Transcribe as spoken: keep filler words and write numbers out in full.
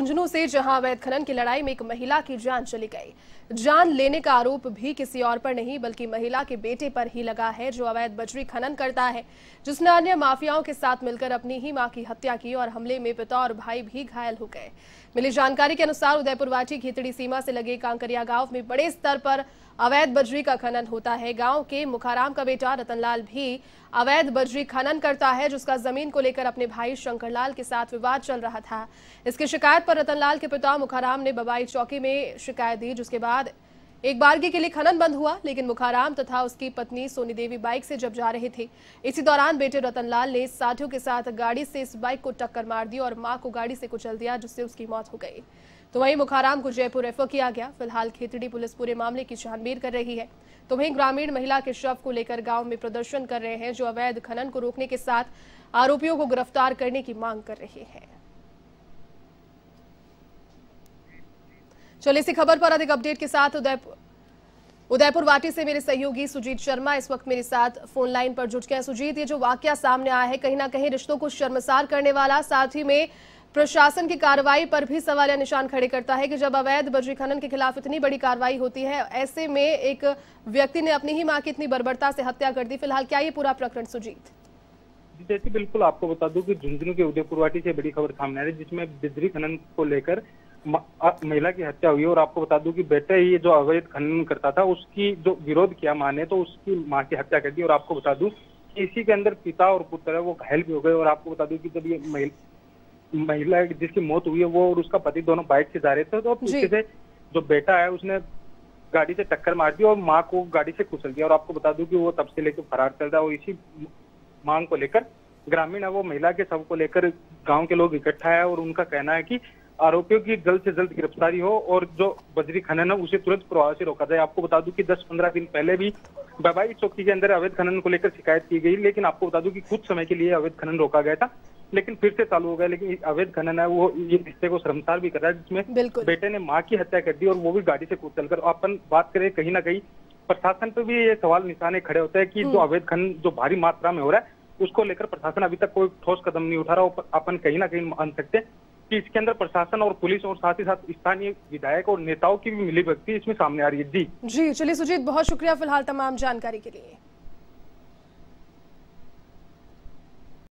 झुंझुनू से जहां अवैध खनन की लड़ाई में एक महिला की जान चली गई। जान लेने का आरोप भी किसी और पर नहीं बल्कि महिला के बेटे पर ही लगा है, जो अवैध बजरी खनन करता है, जिसने अन्य माफियाओं के साथ मिलकर अपनी ही मां की हत्या की और हमले में पिता और भाई भी घायल हो गए। मिली जानकारी के अनुसार उदयपुर वाटी खेतड़ी सीमा से लगे कांकरिया गांव में बड़े स्तर पर अवैध बजरी का खनन होता है। गांव के मुखाराम का बेटा रतनलाल भी अवैध बजरी खनन करता है, जिसका जमीन को लेकर अपने भाई शंकरलाल के साथ विवाद चल रहा था। इसकी शिकायत पर रतनलाल के पिता मुखाराम ने बबाई चौकी में शिकायत दी, जिसके बाद एक बारगी के लिए खनन बंद हुआ। लेकिन मुखाराम तथा उसकी पत्नी सोनी देवी बाइक से जब जा रहे थे, इसी दौरान बेटे रतनलाल ने साथियों के साथ गाड़ी से इस बाइक को टक्कर मार दी और मां को गाड़ी से कुचल दिया, जिससे उसकी मौत हो गई। तो वहीं मुखाराम को जयपुर रेफर किया गया। फिलहाल खेतड़ी पुलिस पूरे मामले की छानबीन कर रही है। तो वहीं ग्रामीण महिला के शव को लेकर गांव में प्रदर्शन कर रहे हैं, जो अवैध खनन को रोकने के साथ आरोपियों को गिरफ्तार करने की मांग कर रहे हैं। चलिए इसी खबर पर अधिक अपडेट के साथ उदयपुर उदयपुर वाटी से मेरे सहयोगी सुजीत शर्मा इस वक्त मेरे साथ फोन लाइन पर जुट गए हैं। सुजीत, ये जो वाकया सामने आया है कहीं ना कहीं रिश्तों को शर्मसार करने वाला, साथ ही में प्रशासन की कार्रवाई पर भी सवाल या निशान खड़े करता है कि जब अवैध बजरी खनन के खिलाफ इतनी बड़ी कार्रवाई होती है, ऐसे में एक व्यक्ति ने अपनी ही मां की इतनी बर्बरता से हत्या कर दी। फिलहाल क्या ये पूरा प्रकरण सुजीत? जैसे बिल्कुल आपको बता दूं कि झुंझुनू के उदयपुर वाटी से बड़ी खबर सामने आ रही है, जिसमें बजरी खनन को लेकर महिला की हत्या हुई। और आपको बता दूं कि बेटा ही जो अवैध खनन करता था, उसकी जो विरोध किया मां ने, तो उसकी मां की हत्या कर दी। और आपको बता दूं कि इसी के अंदर पिता और पुत्र है वो घायल भी हो गए। और आपको बता दूं कि जब ये महिला जिसकी मौत हुई है वो और उसका पति दोनों बाइक से जा रहे थे, तो पीछे से जो बेटा है उसने गाड़ी से टक्कर मार दी और मां को गाड़ी से कुचल दिया। और आपको बता दूं कि वो तब से लेकर फरार चल रहा है। और इसी मांग को लेकर ग्रामीण है वो महिला के शव को लेकर गांव के लोग इकट्ठा है और उनका कहना है कि आरोपियों की जल्द से जल्द गिरफ्तारी हो और जो बजरी खनन है उसे तुरंत प्रभाव से रोका जाए। आपको बता दूं कि दस पंद्रह दिन पहले भी बबाई चौकी के अंदर अवैध खनन को लेकर शिकायत की गई, लेकिन आपको बता दूं कि कुछ समय के लिए अवैध खनन रोका गया था, लेकिन फिर से चालू हो गया। लेकिन अवैध खनन है वो ये रिश्ते को शर्मसार भी कर रहा है, जिसमें बेटे ने मां की हत्या कर दी और वो भी गाड़ी से कूद चलकर। अपन बात करें कहीं ना कहीं प्रशासन पर भी ये सवाल निशाने खड़े होते हैं कि जो अवैध खनन जो भारी मात्रा में हो रहा है उसको लेकर प्रशासन अभी तक कोई ठोस कदम नहीं उठा रहा। अपन कहीं ना कहीं मान सकते हैं कि इसके अंदर प्रशासन और पुलिस और साथ ही साथ स्थानीय विधायक और नेताओं की भी मिली भगती इसमें सामने आ रही है। जी जी चलिए सुजीत, बहुत शुक्रिया फिलहाल तमाम जानकारी के लिए।